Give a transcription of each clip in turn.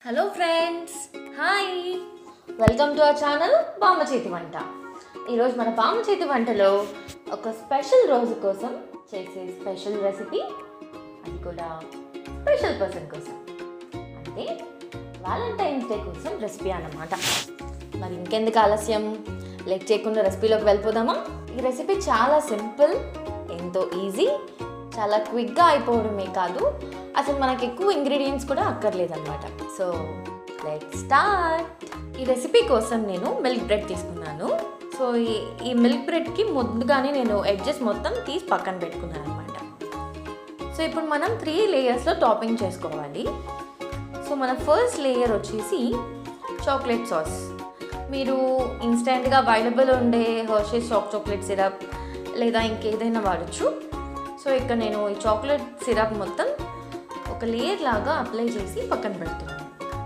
Hello friends, hi, welcome to our channel బామ్మ చేతి వంట. ఈరోజు మన బామ్మ చేతి వంటలో ఒక స్పెషల్ రోజు కోసం చేసే స్పెషల్ రెసిపీ, అది కూడా స్పెషల్ పర్సన్ కోసం, అంటే వాలంటైన్స్ డే కోసం రెసిపీ అన్నమాట. మరి ఇంకెందుకు ఆలస్యం, లేట్ చేయకుండా రెసిపీలోకి వెళ్ళిపోదామా? ఈ రెసిపీ చాలా సింపుల్, ఎంతో ఈజీ, చాలా క్విక్గా అయిపోవడమే కాదు, అసలు మనకి ఎక్కువ ఇంగ్రీడియంట్స్ కూడా అక్కర్లేదన్నమాట. So let's start. ఈ రెసిపీ కోసం నేను మిల్క్ బ్రెడ్ తీసుకున్నాను. సో ఈ మిల్క్ బ్రెడ్కి ముందుగానే నేను ఎడ్జెస్ మొత్తం తీసి పక్కన పెట్టుకున్నాను అనమాట. సో ఇప్పుడు మనం 3 లేయర్స్లో టాపింగ్ చేసుకోవాలి. సో మన ఫస్ట్ లేయర్ వచ్చేసి చాక్లెట్ సాస్. మీరు ఇన్స్టెంట్గా అవైలబుల్ ఉండే హర్షీస్ చాక్లెట్ సిరప్ లేదా ఇంకేదైనా వాడచ్చు. సో ఇక్కడ నేను ఈ చాక్లెట్ సిరప్ మొత్తం ఒక లేయర్ లాగా అప్లై చేసి పక్కన పెడుతున్నాను.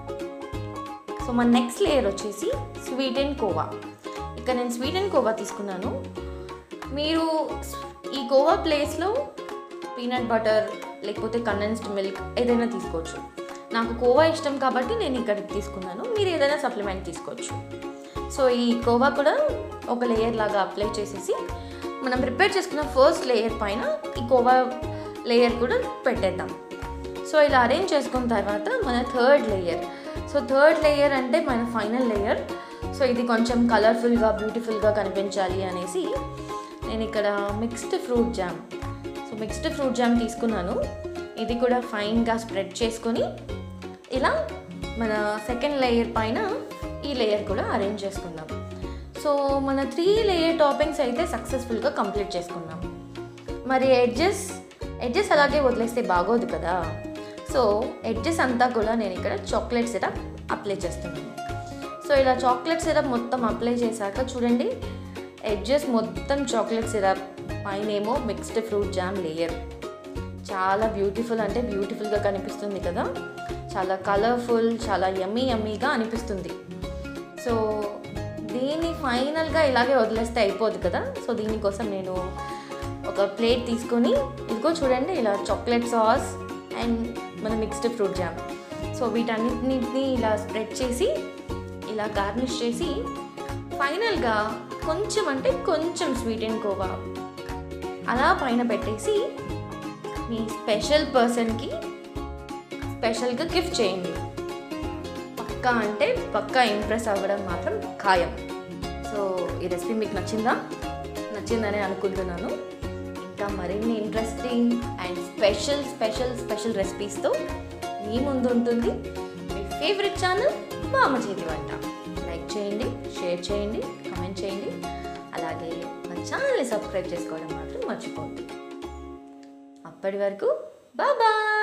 సో మన నెక్స్ట్ లేయర్ వచ్చేసి స్వీట్ అండ్ కోవా. ఇక్కడ నేను స్వీట్ అండ్ కోవా తీసుకున్నాను. మీరు ఈ కోవా ప్లేస్లో పీనట్ బటర్ లేకపోతే కండెన్స్డ్ మిల్క్ ఏదైనా తీసుకోవచ్చు. నాకు కోవా ఇష్టం కాబట్టి నేను ఇక్కడికి తీసుకున్నాను. మీరు ఏదైనా సప్లిమెంట్ తీసుకోవచ్చు. సో ఈ కోవా కూడా ఒక లేయర్ లాగా అప్లై చేసేసి మనం ప్రిపేర్ చేసుకున్న ఫస్ట్ లేయర్ పైన ఈ కోవా లేయర్ కూడా పెట్టేద్దాం. సో ఇలా అరేంజ్ చేసుకున్న తర్వాత మన third layer. So third layer అంటే మన ఫైనల్ లేయర్. సో ఇది కొంచెం కలర్ఫుల్గా బ్యూటిఫుల్గా కనిపించాలి అనేసి నేను ఇక్కడ mixed fruit jam. So mixed fruit jam తీసుకున్నాను. ఇది కూడా ఫైన్గా స్ప్రెడ్ చేసుకొని ఇలా మన సెకండ్ లేయర్ పైన ఈ లేయర్ కూడా అరేంజ్ చేసుకుందాం. సో మన 3 లేయర్ టాపింగ్స్ అయితే సక్సెస్ఫుల్గా కంప్లీట్ చేసుకున్నాం. మరి ఎడ్జెస్ అలాగే వదిలేస్తే బాగోదు కదా. సో ఎడ్జెస్ అంతా కూడా నేను ఇక్కడ చాక్లెట్ సిరప్ అప్లై చేస్తున్నాను. సో ఇలా చాక్లెట్ సిరప్ మొత్తం అప్లై చేశాక చూడండి, ఎడ్జెస్ మొత్తం చాక్లెట్ సిరప్, పైన ఏమో మిక్స్డ్ ఫ్రూట్ జామ్ లేయర్. చాలా బ్యూటిఫుల్, అంటే బ్యూటిఫుల్గా కనిపిస్తుంది కదా, చాలా కలర్ఫుల్, చాలా యమ్మీగా అనిపిస్తుంది. సో దీన్ని ఫైనల్గా ఇలాగే వదిలేస్తే అయిపోదు కదా. సో దీనికోసం నేను ఒక ప్లేట్ తీసుకొని, ఇదిగో చూడండి, ఇలా చాక్లెట్ సాస్ అండ్ మన మిక్స్డ్ ఫ్రూట్ జామ్, సో వీటన్నిటిని ఇలా స్ప్రెడ్ చేసి ఇలా గార్నిష్ చేసి ఫైనల్గా కొంచెం, అంటే కొంచెం స్వీట్ అండ్ కోవా అలా పైన పెట్టేసి మీ స్పెషల్ పర్సన్కి స్పెషల్గా గిఫ్ట్ చేయండి. పక్కా, అంటే పక్కా ఇంప్రెస్ అవ్వడం మాత్రం ఖాయం. సో ఈ రెసిపీ మీకు నచ్చిందని అనుకుంటున్నాను. ఇంకా మరిన్ని ఇంట్రెస్టింగ్ అండ్ స్పెషల్ రెసిపీస్తో మీ ముందు ఉంటుంది మీ ఫేవరెట్ ఛానల్ బామ్మ చేతి వంట. లైక్ చేయండి, షేర్ చేయండి, కామెంట్ చేయండి, అలాగే మా ఛానల్ని సబ్స్క్రైబ్ చేసుకోవడం మాత్రం మర్చిపోండి. అప్పటి వరకు బాయ్.